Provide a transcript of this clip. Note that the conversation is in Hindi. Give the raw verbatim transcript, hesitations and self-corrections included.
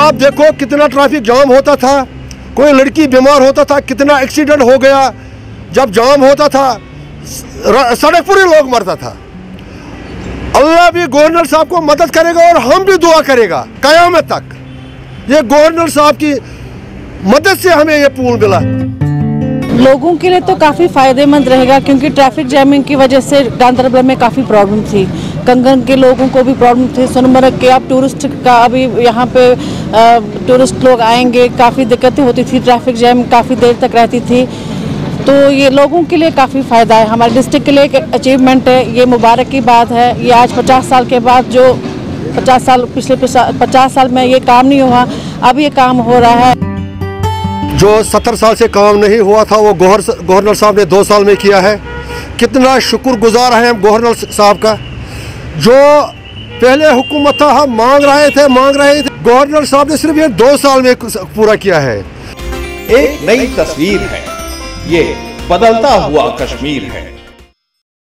आप देखो कितना ट्रैफिक जाम होता था, कोई लड़की बीमार होता था, कितना एक्सीडेंट हो गया। जब जाम होता था सड़क पूरे लोग मरता था। अल्लाह भी गवर्नर साहब को मदद करेगा और हम भी दुआ करेगा क़यामत तक। ये गवर्नर साहब की मदद से हमें ये पुल मिला। लोगों के लिए तो काफ़ी फ़ायदेमंद रहेगा, क्योंकि ट्रैफिक जैमिंग की वजह से गांधरबल में काफ़ी प्रॉब्लम थी। कंगन के लोगों को भी प्रॉब्लम थी। सोनमर्ग के अब टूरिस्ट का अभी यहाँ पे टूरिस्ट लोग आएंगे, काफ़ी दिक्कतें होती थी, ट्रैफिक जैम काफ़ी देर तक रहती थी। तो ये लोगों के लिए काफ़ी फ़ायदा है, हमारे डिस्ट्रिक्ट के लिए एक अचीवमेंट है। ये मुबारक की बात है। ये आज पचास साल के बाद, जो पचास साल पिछले पचास साल में ये काम नहीं हुआ, अब ये काम हो रहा है। जो सत्तर साल से काम नहीं हुआ था वो गवर्नर साहब ने दो साल में किया है। कितना शुक्रगुजार हैं हम गवर्नर साहब का। जो पहले हुकूमत था हम मांग रहे थे मांग रहे थे गवर्नर साहब ने सिर्फ ये दो साल में पूरा किया है। एक नई तस्वीर है, ये बदलता हुआ कश्मीर है।